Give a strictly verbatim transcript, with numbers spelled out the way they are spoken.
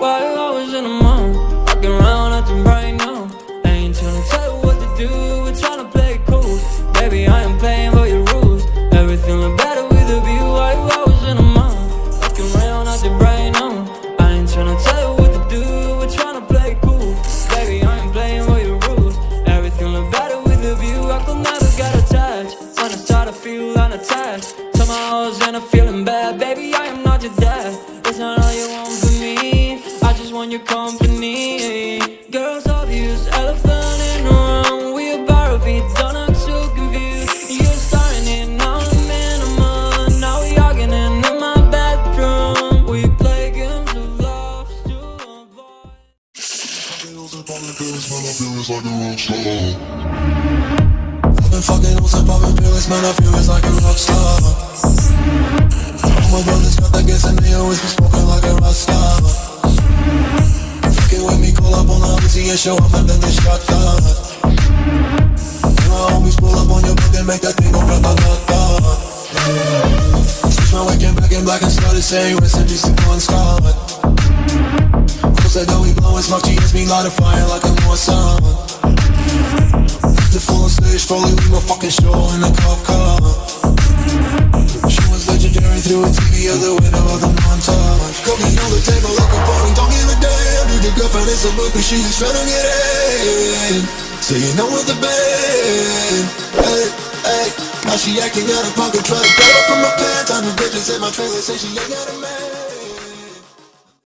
While I was in the mall, walking around acting right now. I ain't tryna tell you what to do, we're tryna play it cool. Baby, I am playing for your rules. Everything look better with a view. While I was in the mall, walking around acting right now. I ain't tryna tell you what to do, we're tryna play it cool. Baby, I am playing for your rules. Everything look better with a view. I could never get attached when I start to feel unattached. Somehow I was in a feeling bad. Baby, I am not your dad. It's not all you want from me, I just want your company. Girls obvious, elephant in the room. We about to be done, I'm too confused. You're starting it, now I'm in a mood. Now we arguing in my bedroom. We play games of love to avoid. I've been fucking hoes and popping pills, man, I feel it's like a rock star. All my brothers got that gas and they always be smoking like a rock star. Fucking with me, call up on the Uzi and show up and then they shot down. And my homies pull up on your book and make that thing go ra-ta-ta-ta. Switch my waking back in black and started saying rest in peace to Bon Scott. Close that door, we blowing smoke, G S me light a fire like a North Sun. The full stage, probably leave my fucking show in a cop car. She was legendary through a T V out the window of the montage. Cooking on the table like a party, don't give a damn. Dude, your girlfriend is a look, but she just tryna get in. So you know with the band. Hey, hey, now she acting out of pocket, trying to get up from my pants. I'm a bitches in my trailer, say she ain't got a man.